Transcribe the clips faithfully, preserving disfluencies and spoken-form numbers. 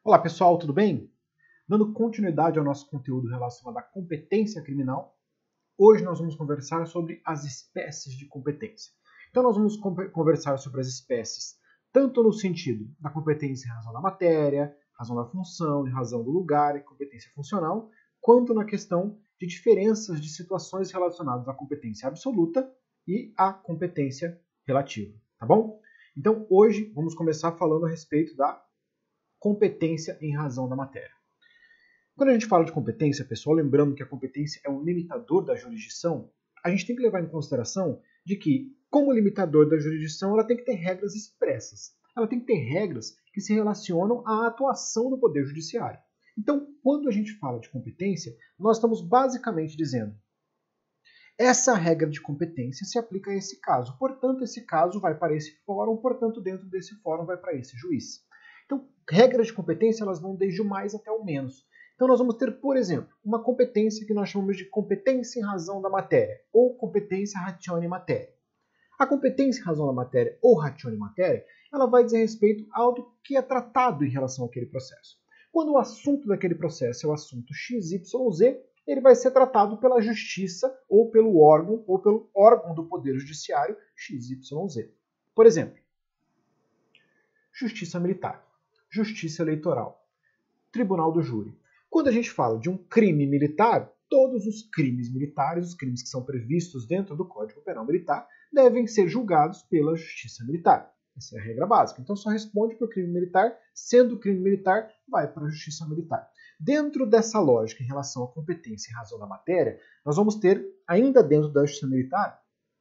Olá pessoal, tudo bem? Dando continuidade ao nosso conteúdo relacionado à competência criminal, hoje nós vamos conversar sobre as espécies de competência. Então nós vamos conversar sobre as espécies, tanto no sentido da competência em razão da matéria, razão da função, em razão do lugar e competência funcional, quanto na questão de diferenças de situações relacionadas à competência absoluta e à competência relativa, tá bom? Então hoje vamos começar falando a respeito da competência em razão da matéria. Quando a gente fala de competência, pessoal, lembrando que a competência é um limitador da jurisdição, a gente tem que levar em consideração de que, como limitador da jurisdição, ela tem que ter regras expressas. Ela tem que ter regras que se relacionam à atuação do Poder Judiciário. Então, quando a gente fala de competência, nós estamos basicamente dizendo essa regra de competência se aplica a esse caso. Portanto, esse caso vai para esse fórum, portanto, dentro desse fórum vai para esse juiz. Então, regras de competência elas vão desde o mais até o menos. Então, nós vamos ter, por exemplo, uma competência que nós chamamos de competência em razão da matéria, ou competência ratione matéria. A competência em razão da matéria, ou ratione matéria, ela vai dizer respeito ao que é tratado em relação àquele processo. Quando o assunto daquele processo é o assunto X Y Z, ele vai ser tratado pela justiça, ou pelo órgão, ou pelo órgão do Poder Judiciário X Y Z. Por exemplo, Justiça Militar. Justiça Eleitoral, Tribunal do Júri. Quando a gente fala de um crime militar, todos os crimes militares, os crimes que são previstos dentro do Código Penal Militar, devem ser julgados pela Justiça Militar. Essa é a regra básica. Então só responde para o crime militar, sendo crime militar, vai para a Justiça Militar. Dentro dessa lógica em relação à competência em razão da matéria, nós vamos ter, ainda dentro da Justiça Militar,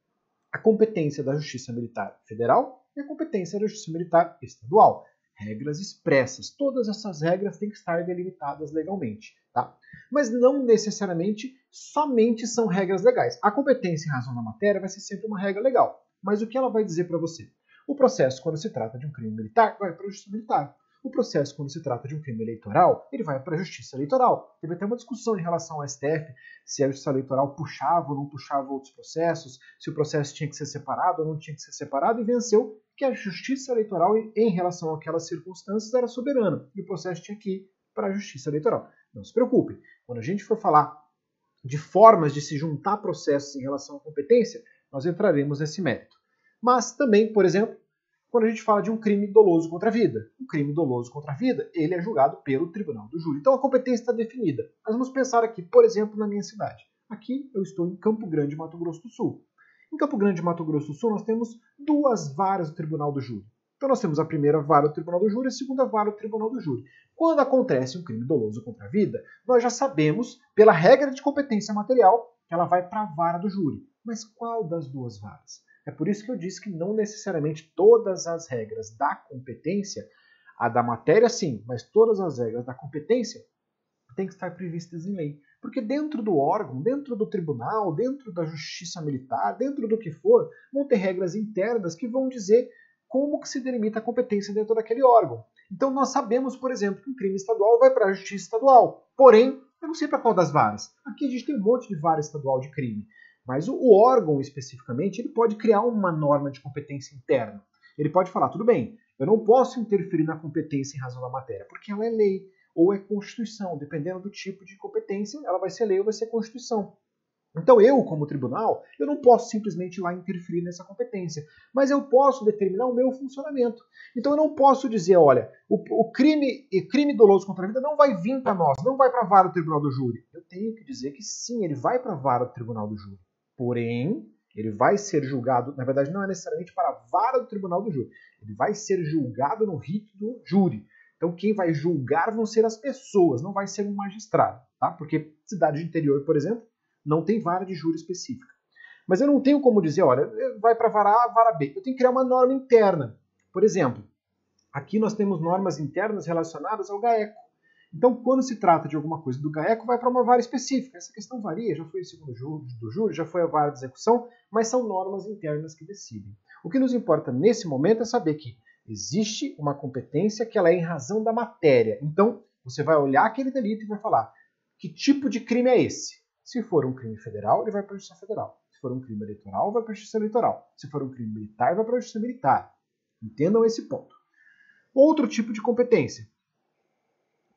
a competência da Justiça Militar Federal e a competência da Justiça Militar Estadual. Regras expressas. Todas essas regras têm que estar delimitadas legalmente, tá? Mas não necessariamente somente são regras legais. A competência em razão da matéria vai ser sempre uma regra legal. Mas o que ela vai dizer para você? O processo, quando se trata de um crime militar, vai para a Justiça Militar. O processo, quando se trata de um crime eleitoral, ele vai para a Justiça Eleitoral. Teve até uma discussão em relação ao S T F, se a Justiça Eleitoral puxava ou não puxava outros processos, se o processo tinha que ser separado ou não tinha que ser separado, e venceu que a Justiça Eleitoral, em relação àquelas circunstâncias, era soberana, e o processo tinha que ir para a Justiça Eleitoral. Não se preocupe, quando a gente for falar de formas de se juntar processos em relação à competência, nós entraremos nesse mérito. Mas também, por exemplo, quando a gente fala de um crime doloso contra a vida. Um crime doloso contra a vida, ele é julgado pelo Tribunal do Júri. Então a competência está definida. Nós vamos pensar aqui, por exemplo, na minha cidade. Aqui eu estou em Campo Grande, Mato Grosso do Sul. Em Campo Grande, Mato Grosso do Sul, nós temos duas varas do Tribunal do Júri. Então nós temos a primeira vara do Tribunal do Júri e a segunda vara do Tribunal do Júri. Quando acontece um crime doloso contra a vida, nós já sabemos, pela regra de competência material, que ela vai para a vara do júri. Mas qual das duas varas? É por isso que eu disse que não necessariamente todas as regras da competência, a da matéria sim, mas todas as regras da competência têm que estar previstas em lei. Porque dentro do órgão, dentro do tribunal, dentro da justiça militar, dentro do que for, vão ter regras internas que vão dizer como que se delimita a competência dentro daquele órgão. Então nós sabemos, por exemplo, que um crime estadual vai para a justiça estadual. Porém, eu não sei para qual das varas. Aqui a gente tem um monte de vara estadual de crime. Mas o órgão, especificamente, ele pode criar uma norma de competência interna. Ele pode falar, tudo bem, eu não posso interferir na competência em razão da matéria, porque ela é lei ou é Constituição. Dependendo do tipo de competência, ela vai ser lei ou vai ser Constituição. Então eu, como tribunal, eu não posso simplesmente ir lá interferir nessa competência, mas eu posso determinar o meu funcionamento. Então eu não posso dizer, olha, o, o crime, crime doloso contra a vida não vai vir para nós, não vai para a vara do Tribunal do Júri. Eu tenho que dizer que sim, ele vai para a vara do Tribunal do Júri. Porém, ele vai ser julgado, na verdade não é necessariamente para a vara do Tribunal do Júri, ele vai ser julgado no rito do júri. Então quem vai julgar vão ser as pessoas, não vai ser um magistrado, tá? Porque cidade de interior, por exemplo, não tem vara de júri específica. Mas eu não tenho como dizer, olha, vai para a vara A, vara B. Eu tenho que criar uma norma interna. Por exemplo, aqui nós temos normas internas relacionadas ao GAECO. Então, quando se trata de alguma coisa do GAECO, vai para uma vara específica. Essa questão varia, já foi o segundo júri, do júri, já foi a vara de execução, mas são normas internas que decidem. O que nos importa nesse momento é saber que existe uma competência que ela é em razão da matéria. Então, você vai olhar aquele delito e vai falar, que tipo de crime é esse? Se for um crime federal, ele vai para a Justiça Federal. Se for um crime eleitoral, vai para a Justiça Eleitoral. Se for um crime militar, vai para a Justiça Militar. Entendam esse ponto. Outro tipo de competência.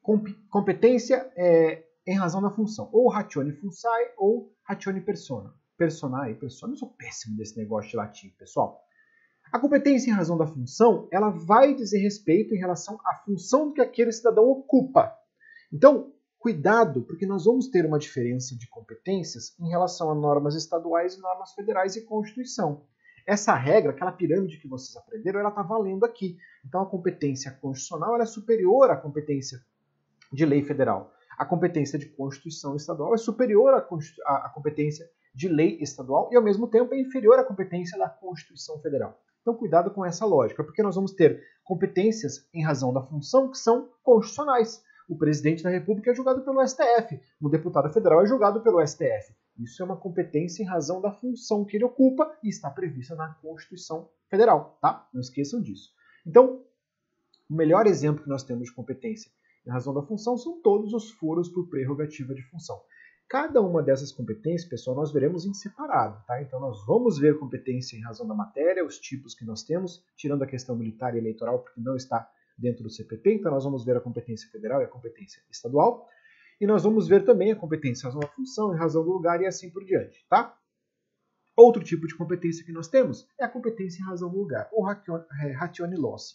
competência é, em razão da função, ou ratione funçae ou ratione persona. Personae, persona, eu sou péssimo desse negócio de latim, pessoal. A competência em razão da função, ela vai dizer respeito em relação à função que aquele cidadão ocupa. Então, cuidado, porque nós vamos ter uma diferença de competências em relação a normas estaduais e normas federais e Constituição. Essa regra, aquela pirâmide que vocês aprenderam, ela está valendo aqui. Então, a competência constitucional ela é superior à competência de lei federal. A competência de Constituição estadual é superior à, à competência de lei estadual e, ao mesmo tempo, é inferior à competência da Constituição Federal. Então, cuidado com essa lógica, porque nós vamos ter competências em razão da função que são constitucionais. O presidente da República é julgado pelo S T F, o deputado federal é julgado pelo S T F. Isso é uma competência em razão da função que ele ocupa e está prevista na Constituição Federal, tá? Não esqueçam disso. Então, o melhor exemplo que nós temos de competência em razão da função são todos os foros por prerrogativa de função. Cada uma dessas competências, pessoal, nós veremos em separado, tá? Então nós vamos ver competência em razão da matéria, os tipos que nós temos, tirando a questão militar e eleitoral, porque não está dentro do C P P, então nós vamos ver a competência federal e a competência estadual, e nós vamos ver também a competência em razão da função, em razão do lugar e assim por diante, tá? Outro tipo de competência que nós temos é a competência em razão do lugar, ou ratione loci.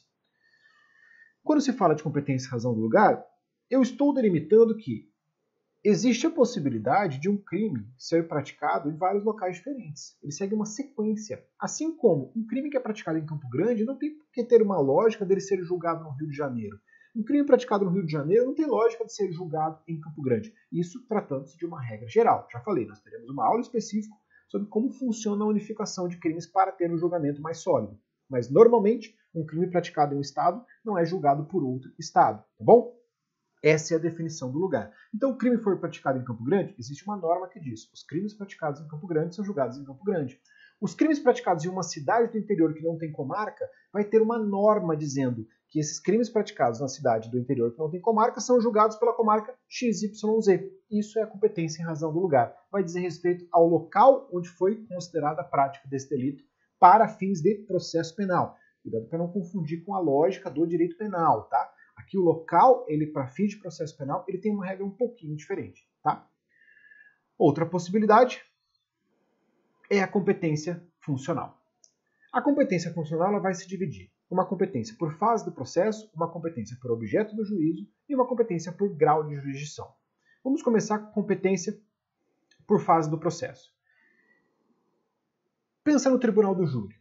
Quando se fala de competência em razão do lugar, eu estou delimitando que existe a possibilidade de um crime ser praticado em vários locais diferentes. Ele segue uma sequência. Assim como um crime que é praticado em Campo Grande não tem que ter uma lógica dele ser julgado no Rio de Janeiro. Um crime praticado no Rio de Janeiro não tem lógica de ser julgado em Campo Grande. Isso tratando-se de uma regra geral. Já falei, nós teremos uma aula específica sobre como funciona a unificação de crimes para ter um julgamento mais sólido. Mas, normalmente, um crime praticado em um estado não é julgado por outro estado, tá bom? Essa é a definição do lugar. Então, o crime for praticado em Campo Grande, existe uma norma que diz que os crimes praticados em Campo Grande são julgados em Campo Grande. Os crimes praticados em uma cidade do interior que não tem comarca, vai ter uma norma dizendo que esses crimes praticados na cidade do interior que não tem comarca são julgados pela comarca X Y Z. Isso é a competência em razão do lugar. Vai dizer respeito ao local onde foi considerada a prática desse delito para fins de processo penal. Cuidado para não confundir com a lógica do direito penal, tá? Aqui o local, ele para fins de processo penal, ele tem uma regra um pouquinho diferente, tá? Outra possibilidade é a competência funcional. A competência funcional ela vai se dividir. Uma competência por fase do processo, uma competência por objeto do juízo e uma competência por grau de jurisdição. Vamos começar com competência por fase do processo. Pensa no tribunal do júri.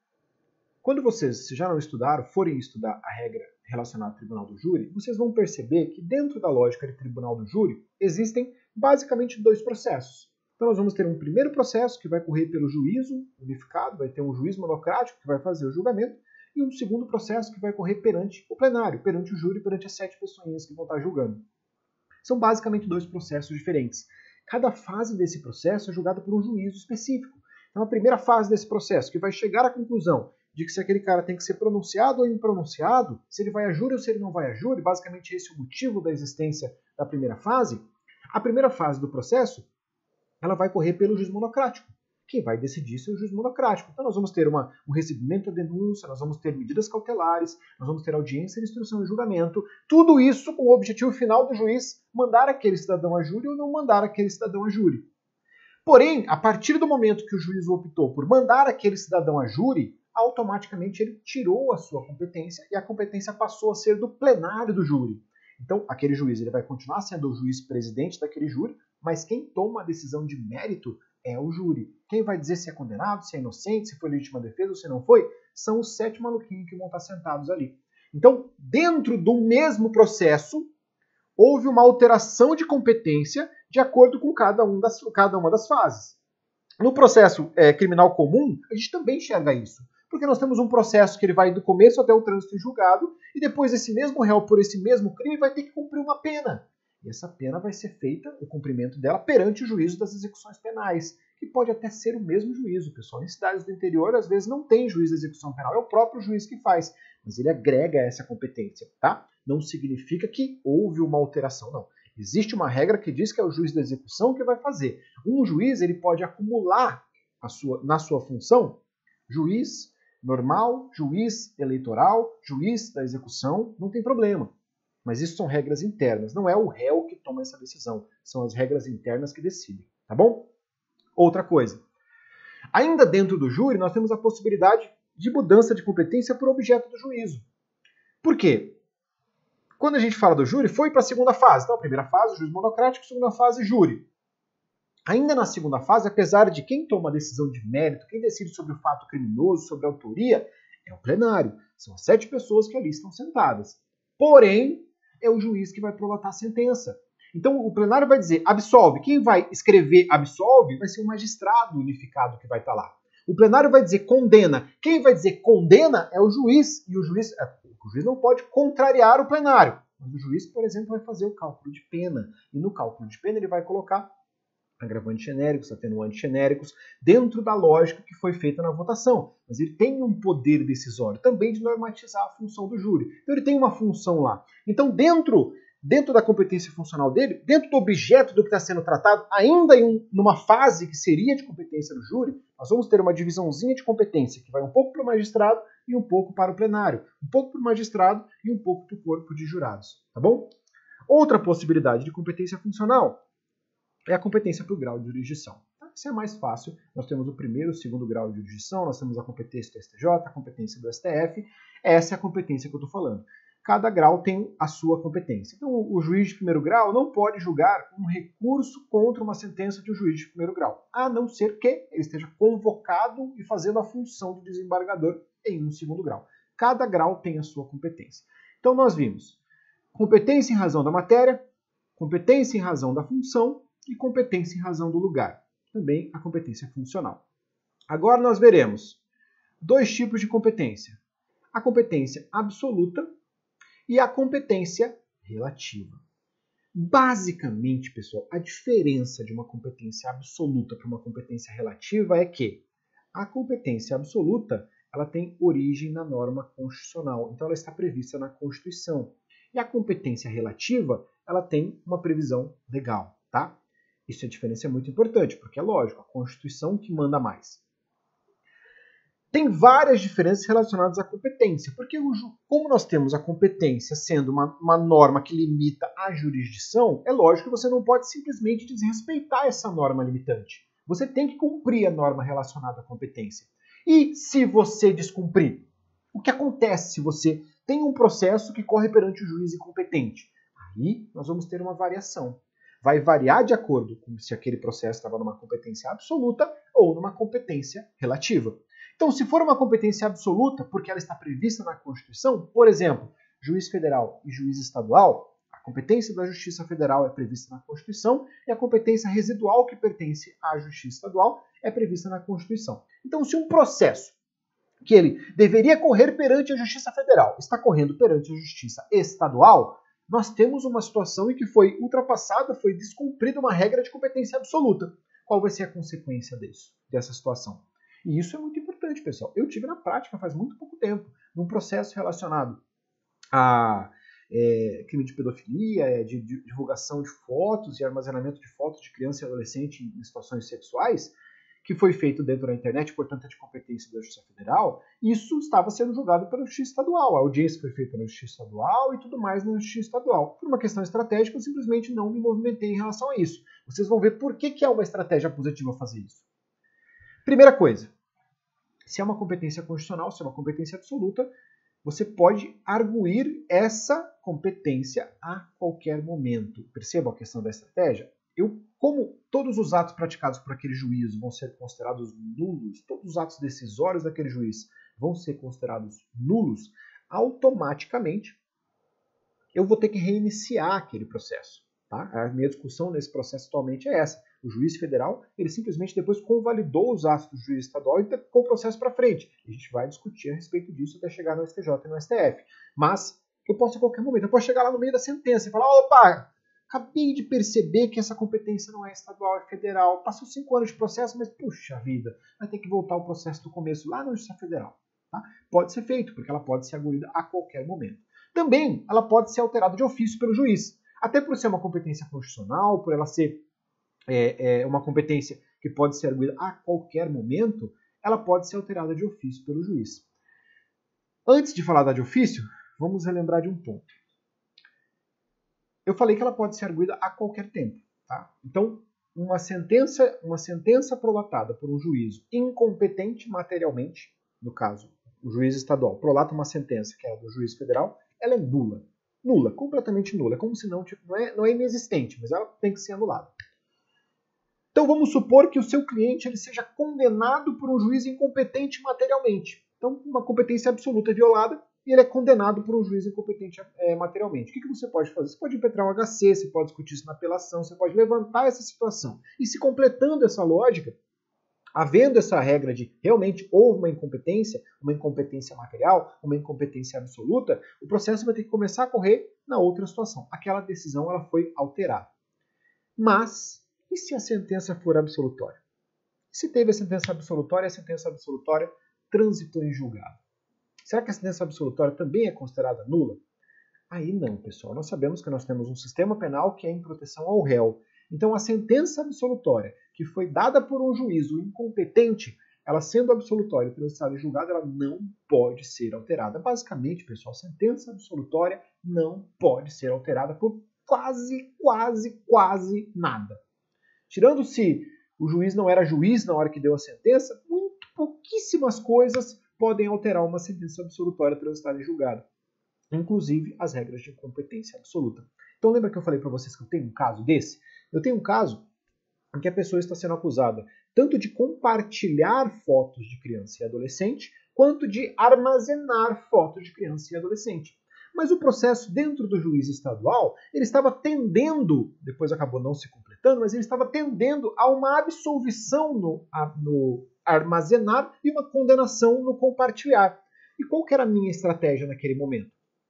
Quando vocês, se já não estudaram, forem estudar a regra relacionada ao tribunal do júri, vocês vão perceber que dentro da lógica de tribunal do júri existem basicamente dois processos. Então nós vamos ter um primeiro processo que vai correr pelo juízo unificado, vai ter um juiz monocrático que vai fazer o julgamento, e um segundo processo que vai correr perante o plenário, perante o júri, perante as sete pessoinhas que vão estar julgando. São basicamente dois processos diferentes. Cada fase desse processo é julgada por um juízo específico. Então a primeira fase desse processo, que vai chegar à conclusão de que se aquele cara tem que ser pronunciado ou impronunciado, se ele vai a júri ou se ele não vai a júri, basicamente esse é o motivo da existência da primeira fase. A primeira fase do processo, ela vai correr pelo juiz monocrático. Quem vai decidir isso é o juiz monocrático. Então nós vamos ter uma, um recebimento da denúncia, nós vamos ter medidas cautelares, nós vamos ter audiência de instrução e julgamento, tudo isso com o objetivo final do juiz mandar aquele cidadão a júri ou não mandar aquele cidadão a júri. Porém, a partir do momento que o juiz optou por mandar aquele cidadão a júri, automaticamente ele tirou a sua competência e a competência passou a ser do plenário do júri. Então, aquele juiz ele vai continuar sendo o juiz presidente daquele júri, mas quem toma a decisão de mérito é o júri. Quem vai dizer se é condenado, se é inocente, se foi legítima defesa ou se não foi, são os sete maluquinhos que vão estar sentados ali. Então, dentro do mesmo processo, houve uma alteração de competência de acordo com cada, um das, cada uma das fases. No processo é, criminal comum, a gente também enxerga isso. Porque nós temos um processo que ele vai do começo até o trânsito em julgado, e depois esse mesmo réu, por esse mesmo crime, vai ter que cumprir uma pena. E essa pena vai ser feita, o cumprimento dela, perante o juízo das execuções penais, que pode até ser o mesmo juízo, pessoal. Em cidades do interior, às vezes, não tem juiz de execução penal, é o próprio juiz que faz, mas ele agrega essa competência, tá? Não significa que houve uma alteração, não. Existe uma regra que diz que é o juiz da execução que vai fazer. Um juiz ele pode acumular a sua, na sua função juiz normal, juiz eleitoral, juiz da execução, não tem problema. Mas isso são regras internas, não é o réu que toma essa decisão, são as regras internas que decidem, tá bom? Outra coisa, ainda dentro do júri nós temos a possibilidade de mudança de competência por objeto do juízo. Por quê? Quando a gente fala do júri, foi para a segunda fase. Então, a primeira fase, juiz monocrático, segunda fase, júri. Ainda na segunda fase, apesar de quem toma a decisão de mérito, quem decide sobre o fato criminoso, sobre a autoria, é o plenário. São as sete pessoas que ali estão sentadas. Porém, é o juiz que vai prolatar a sentença. Então, o plenário vai dizer absolve. Quem vai escrever absolve vai ser o magistrado unificado que vai estar lá. O plenário vai dizer condena. Quem vai dizer condena é o juiz. E o juiz, o juiz não pode contrariar o plenário. Mas o juiz, por exemplo, vai fazer o cálculo de pena. E no cálculo de pena ele vai colocar agravantes genéricos, atenuantes genéricos, dentro da lógica que foi feita na votação. Mas ele tem um poder decisório também de normatizar a função do júri. Então ele tem uma função lá. Então dentro, dentro da competência funcional dele, dentro do objeto do que está sendo tratado, ainda em um, numa fase que seria de competência do júri, nós vamos ter uma divisãozinha de competência que vai um pouco para o magistrado e um pouco para o plenário. Um pouco para o magistrado e um pouco para o corpo de jurados. Tá bom? Outra possibilidade de competência funcional é a competência para o grau de jurisdição. Isso é mais fácil. Nós temos o primeiro e o segundo grau de jurisdição, nós temos a competência do S T J, a competência do S T F. Essa é a competência que eu estou falando. Cada grau tem a sua competência. Então, o juiz de primeiro grau não pode julgar um recurso contra uma sentença de um juiz de primeiro grau, a não ser que ele esteja convocado e fazendo a função de desembargador em um segundo grau. Cada grau tem a sua competência. Então, nós vimos competência em razão da matéria, competência em razão da função, e competência em razão do lugar. Também a competência funcional. Agora nós veremos dois tipos de competência. A competência absoluta e a competência relativa. Basicamente, pessoal, a diferença de uma competência absoluta para uma competência relativa é que a competência absoluta ela tem origem na norma constitucional. Então ela está prevista na Constituição. E a competência relativa ela tem uma previsão legal, tá? Isso, a diferença é muito importante, porque é lógico, a Constituição que manda mais. Tem várias diferenças relacionadas à competência, porque como nós temos a competência sendo uma, uma norma que limita a jurisdição, é lógico que você não pode simplesmente desrespeitar essa norma limitante. Você tem que cumprir a norma relacionada à competência. E se você descumprir? O que acontece se você tem um processo que corre perante o juiz incompetente? Aí nós vamos ter uma variação. Vai variar de acordo com se aquele processo estava numa competência absoluta ou numa competência relativa. Então, se for uma competência absoluta, porque ela está prevista na Constituição, por exemplo, juiz federal e juiz estadual, a competência da Justiça Federal é prevista na Constituição e a competência residual que pertence à Justiça Estadual é prevista na Constituição. Então, se um processo que ele deveria correr perante a Justiça Federal está correndo perante a Justiça Estadual, nós temos uma situação em que foi ultrapassada, foi descumprida uma regra de competência absoluta. Qual vai ser a consequência disso, dessa situação? E isso é muito importante, pessoal. Eu tive na prática faz muito pouco tempo, num processo relacionado a é, crime de pedofilia, de, de divulgação de fotos e armazenamento de fotos de criança e adolescente em situações sexuais, que foi feito dentro da internet, portanto é de competência da Justiça Federal, isso estava sendo julgado pela Justiça Estadual. A audiência foi feita na Justiça Estadual e tudo mais na Justiça Estadual. Por uma questão estratégica, eu simplesmente não me movimentei em relação a isso. Vocês vão ver por que, que é uma estratégia positiva fazer isso. Primeira coisa, se é uma competência constitucional, se é uma competência absoluta, você pode arguir essa competência a qualquer momento. Percebam a questão da estratégia? Eu, como todos os atos praticados por aquele juiz vão ser considerados nulos, todos os atos decisórios daquele juiz vão ser considerados nulos, automaticamente eu vou ter que reiniciar aquele processo. Tá? A minha discussão nesse processo atualmente é essa. O juiz federal, ele simplesmente depois convalidou os atos do juiz estadual e tocou o processo para frente. A gente vai discutir a respeito disso até chegar no S T J e no S T F. Mas eu posso a qualquer momento, eu posso chegar lá no meio da sentença e falar, opa, acabei de perceber que essa competência não é estadual, é federal. Passou cinco anos de processo, mas puxa vida, vai ter que voltar o processo do começo lá na Justiça Federal. Tá? Pode ser feito, porque ela pode ser arguída a qualquer momento. Também ela pode ser alterada de ofício pelo juiz. Até por ser uma competência constitucional, por ela ser é, é, uma competência que pode ser arguída a qualquer momento, ela pode ser alterada de ofício pelo juiz. Antes de falar da de ofício, vamos relembrar de um ponto. eu falei que ela pode ser arguida a qualquer tempo. Tá? Então, uma sentença, uma sentença prolatada por um juízo incompetente materialmente, no caso, o juiz estadual prolata uma sentença que é do juiz federal, ela é nula. Nula, completamente nula. É como se não, tipo, não, é, não é inexistente, mas ela tem que ser anulada. Então vamos supor que o seu cliente ele seja condenado por um juiz incompetente materialmente. Então, uma competência absoluta é violada e ele é condenado por um juiz incompetente é, materialmente. O que, que você pode fazer? Você pode impetrar um H C, você pode discutir isso na apelação, você pode levantar essa situação. E se completando essa lógica, havendo essa regra de realmente houve uma incompetência, uma incompetência material, uma incompetência absoluta, o processo vai ter que começar a correr na outra situação. Aquela decisão ela foi alterada. Mas, e se a sentença for absolutória? Se teve a sentença absolutória, a sentença absolutória transitou em julgado. Será que a sentença absolutória também é considerada nula? Aí não, pessoal. Nós sabemos que nós temos um sistema penal que é em proteção ao réu. Então, a sentença absolutória que foi dada por um juízo incompetente, ela sendo absolutória e transitada em julgado, ela não pode ser alterada. Basicamente, pessoal, sentença absolutória não pode ser alterada por quase, quase, quase nada. Tirando se o juiz não era juiz na hora que deu a sentença, muito pouquíssimas coisas podem alterar uma sentença absolutória transitada em julgado. Inclusive as regras de incompetência absoluta. Então lembra que eu falei para vocês que eu tenho um caso desse? Eu tenho um caso em que a pessoa está sendo acusada tanto de compartilhar fotos de criança e adolescente, quanto de armazenar fotos de criança e adolescente. Mas o processo dentro do juiz estadual, ele estava tendendo, depois acabou não se completando, mas ele estava tendendo a uma absolvição no, a, no armazenar e uma condenação no compartilhar. E qual que era a minha estratégia naquele momento?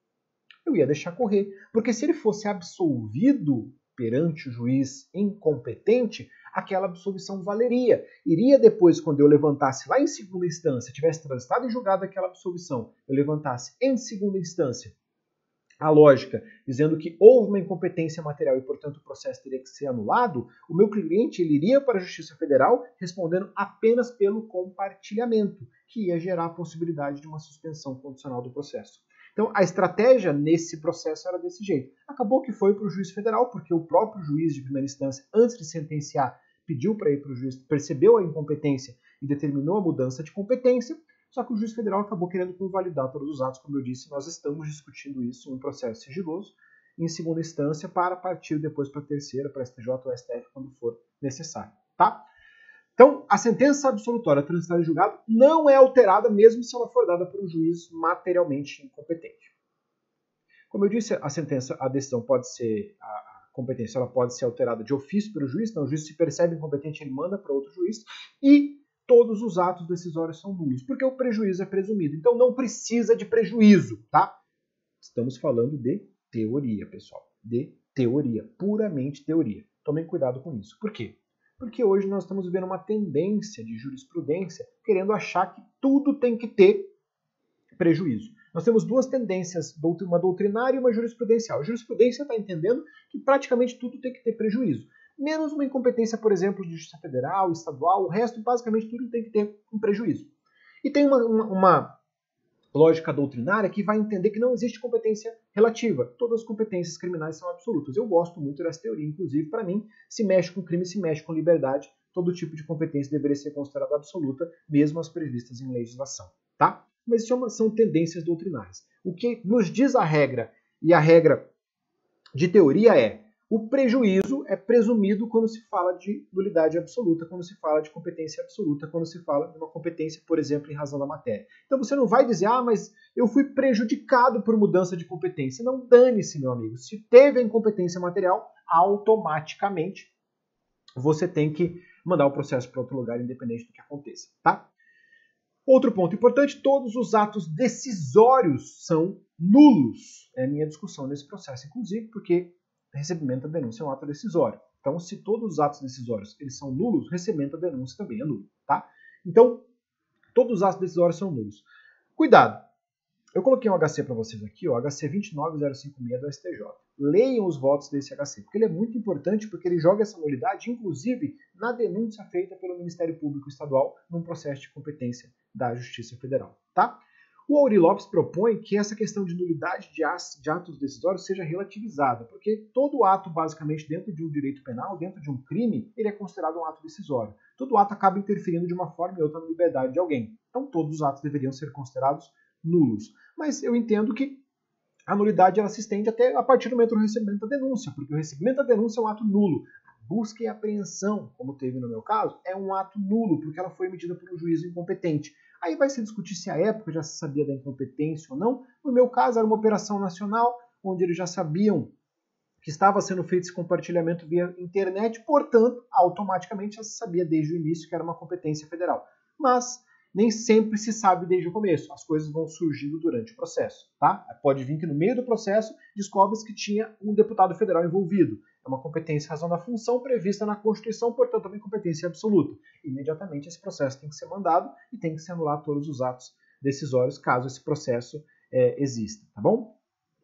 Eu ia deixar correr, porque se ele fosse absolvido perante o juiz incompetente, aquela absolvição valeria. Iria depois, quando eu levantasse lá em segunda instância, tivesse transitado e julgado aquela absolvição, eu levantasse em segunda instância a lógica, dizendo que houve uma incompetência material e, portanto, o processo teria que ser anulado, o meu cliente ele iria para a Justiça Federal respondendo apenas pelo compartilhamento, que ia gerar a possibilidade de uma suspensão condicional do processo. Então, a estratégia nesse processo era desse jeito. Acabou que foi para o juiz federal, porque o próprio juiz de primeira instância, antes de sentenciar, pediu para ir para o juiz, percebeu a incompetência e determinou a mudança de competência, só que o juiz federal acabou querendo convalidar todos os atos, como eu disse, nós estamos discutindo isso em um processo sigiloso, em segunda instância, para partir depois para a terceira, para a S T J ou S T F, quando for necessário. Tá? Então, a sentença absolutória transitada em julgado não é alterada, mesmo se ela for dada por um juiz materialmente incompetente. Como eu disse, a sentença, a decisão pode ser, a competência ela pode ser alterada de ofício pelo juiz, então o juiz se percebe incompetente, ele manda para outro juiz, e todos os atos decisórios são nulos, porque o prejuízo é presumido. Então não precisa de prejuízo, tá? Estamos falando de teoria, pessoal. De teoria, puramente teoria. Tomem cuidado com isso. Por quê? Porque hoje nós estamos vivendo uma tendência de jurisprudência querendo achar que tudo tem que ter prejuízo. Nós temos duas tendências, uma doutrinária e uma jurisprudencial. A jurisprudência está entendendo que praticamente tudo tem que ter prejuízo. Menos uma incompetência, por exemplo, de justiça federal, estadual, o resto, basicamente, tudo tem que ter um prejuízo. E tem uma, uma, uma lógica doutrinária que vai entender que não existe competência relativa. Todas as competências criminais são absolutas. Eu gosto muito dessa teoria, inclusive, para mim, se mexe com crime, se mexe com liberdade, todo tipo de competência deveria ser considerada absoluta, mesmo as previstas em legislação. Tá? Mas isso são tendências doutrinárias. O que nos diz a regra, e a regra de teoria é: o prejuízo é presumido quando se fala de nulidade absoluta, quando se fala de competência absoluta, quando se fala de uma competência, por exemplo, em razão da matéria. Então você não vai dizer, ah, mas eu fui prejudicado por mudança de competência. Não, dane-se, meu amigo. Se teve a incompetência material, automaticamente você tem que mandar o processo para outro lugar, independente do que aconteça, tá? Outro ponto importante, todos os atos decisórios são nulos. É a minha discussão nesse processo, inclusive, porque recebimento da denúncia é um ato decisório. Então, se todos os atos decisórios eles são nulos, recebimento da denúncia também é nulo. Tá? Então, todos os atos decisórios são nulos. Cuidado! Eu coloquei um H C para vocês aqui, o H C vinte nove zero cinco seis do S T J. Leiam os votos desse H C, porque ele é muito importante, porque ele joga essa nulidade, inclusive, na denúncia feita pelo Ministério Público Estadual num processo de competência da Justiça Federal. Tá? O Aury Lopes propõe que essa questão de nulidade de atos decisórios seja relativizada, porque todo ato, basicamente, dentro de um direito penal, dentro de um crime, ele é considerado um ato decisório. Todo ato acaba interferindo de uma forma ou outra na liberdade de alguém. Então, todos os atos deveriam ser considerados nulos. Mas eu entendo que a nulidade ela se estende até a partir do momento do recebimento da denúncia, porque o recebimento da denúncia é um ato nulo. Busca e apreensão, como teve no meu caso, é um ato nulo, porque ela foi emitida por um juízo incompetente. Aí vai se discutir se a época já se sabia da incompetência ou não. No meu caso, era uma operação nacional, onde eles já sabiam que estava sendo feito esse compartilhamento via internet, portanto, automaticamente já se sabia desde o início que era uma competência federal. Mas nem sempre se sabe desde o começo, as coisas vão surgindo durante o processo, tá? Pode vir que no meio do processo descobre-se que tinha um deputado federal envolvido. É uma competência em razão da função prevista na Constituição, portanto, é uma incompetência absoluta. Imediatamente esse processo tem que ser mandado e tem que se anular todos os atos decisórios, caso esse processo é, exista, tá bom?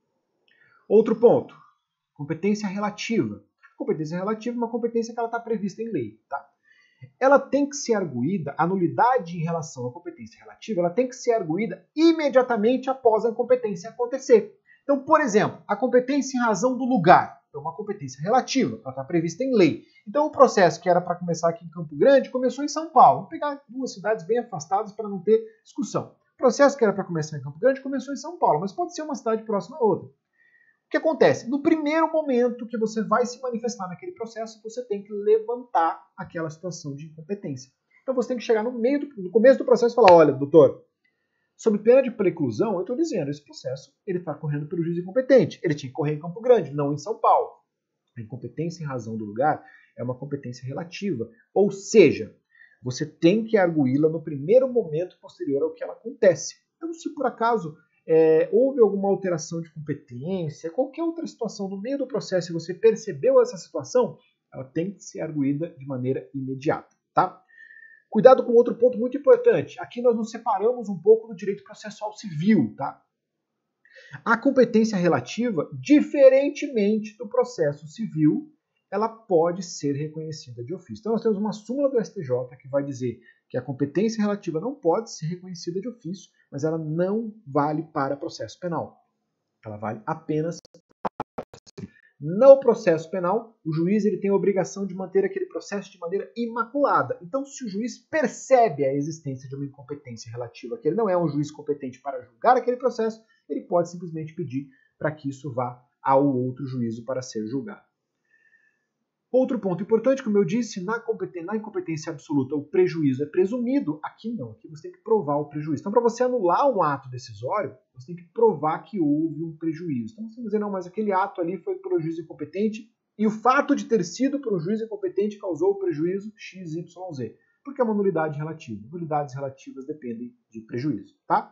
Outro ponto, competência relativa. Competência relativa é uma competência que ela está prevista em lei, tá? Ela tem que ser arguída, a nulidade em relação à competência relativa, ela tem que ser arguída imediatamente após a incompetência acontecer. Então, por exemplo, a competência em razão do lugar é uma competência relativa, ela está prevista em lei. Então, o processo que era para começar aqui em Campo Grande começou em São Paulo. Vou pegar duas cidades bem afastadas para não ter discussão. O processo que era para começar em Campo Grande começou em São Paulo, mas pode ser uma cidade próxima a outra. O que acontece? No primeiro momento que você vai se manifestar naquele processo, você tem que levantar aquela situação de incompetência. Então você tem que chegar no meio do, no começo do processo e falar, olha, doutor, sob pena de preclusão, eu estou dizendo, esse processo ele está correndo pelo juiz incompetente. Ele tinha que correr em Campo Grande, não em São Paulo. A incompetência em razão do lugar é uma competência relativa. Ou seja, você tem que arguí-la no primeiro momento posterior ao que ela acontece. Então, se por acaso É, houve alguma alteração de competência, qualquer outra situação no meio do processo e você percebeu essa situação, ela tem que ser arguída de maneira imediata, tá? Cuidado com outro ponto muito importante. Aqui nós nos separamos um pouco do direito processual civil, tá? A competência relativa, diferentemente do processo civil, ela pode ser reconhecida de ofício. Então nós temos uma súmula do S T J que vai dizer que a competência relativa não pode ser reconhecida de ofício, mas ela não vale para processo penal. Ela vale apenas no processo penal. O juiz ele tem a obrigação de manter aquele processo de maneira imaculada. Então, se o juiz percebe a existência de uma incompetência relativa, que ele não é um juiz competente para julgar aquele processo, ele pode simplesmente pedir para que isso vá ao outro juízo para ser julgado. Outro ponto importante, como eu disse, na, na incompetência absoluta o prejuízo é presumido, aqui não, aqui você tem que provar o prejuízo. Então, para você anular um ato decisório, você tem que provar que houve um prejuízo. Então, você vai dizer, não, mas aquele ato ali foi por um juiz incompetente e o fato de ter sido por um juiz incompetente causou o prejuízo X Y Z, porque é uma nulidade relativa. Nulidades relativas dependem de prejuízo, tá?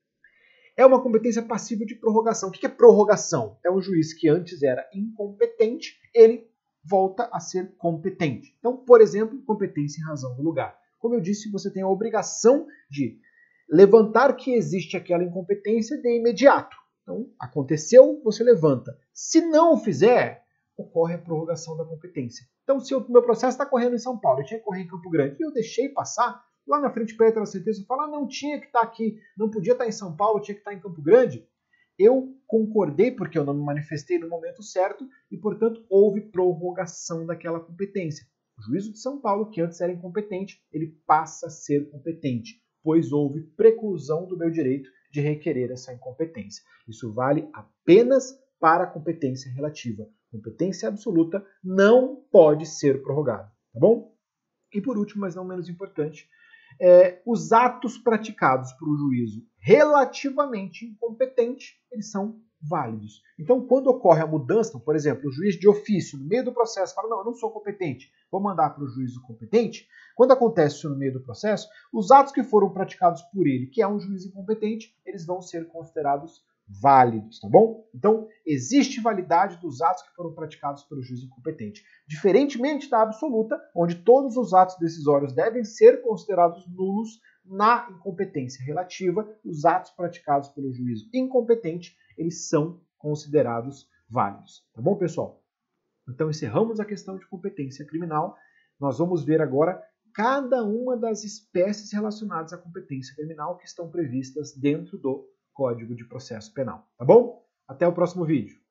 É uma competência passível de prorrogação. O que é prorrogação? É um juiz que antes era incompetente, ele volta a ser competente. Então, por exemplo, competência em razão do lugar. Como eu disse, você tem a obrigação de levantar que existe aquela incompetência de imediato. Então, aconteceu, você levanta. Se não o fizer, ocorre a prorrogação da competência. Então, se o meu processo está correndo em São Paulo, eu tinha que correr em Campo Grande, e eu deixei passar, lá na frente perto da sentença, eu falo, ah, não tinha que estar aqui, não podia estar em São Paulo, tinha que estar em Campo Grande. Eu concordei porque eu não me manifestei no momento certo e, portanto, houve prorrogação daquela competência. O juízo de São Paulo, que antes era incompetente, ele passa a ser competente, pois houve preclusão do meu direito de requerer essa incompetência. Isso vale apenas para a competência relativa. Competência absoluta não pode ser prorrogada, tá bom? E por último, mas não menos importante, É, os atos praticados por um juízo relativamente incompetente, eles são válidos. Então, quando ocorre a mudança, por exemplo, o juiz de ofício, no meio do processo, fala, não, eu não sou competente, vou mandar para o juízo competente. Quando acontece isso no meio do processo, os atos que foram praticados por ele, que é um juiz incompetente, eles vão ser considerados válidos, tá bom? Então, existe validade dos atos que foram praticados pelo juiz incompetente. Diferentemente da absoluta, onde todos os atos decisórios devem ser considerados nulos, na incompetência relativa, os atos praticados pelo juízo incompetente, eles são considerados válidos. Tá bom, pessoal? Então, encerramos a questão de competência criminal. Nós vamos ver agora cada uma das espécies relacionadas à competência criminal que estão previstas dentro do Código de Processo Penal. Tá bom? Até o próximo vídeo.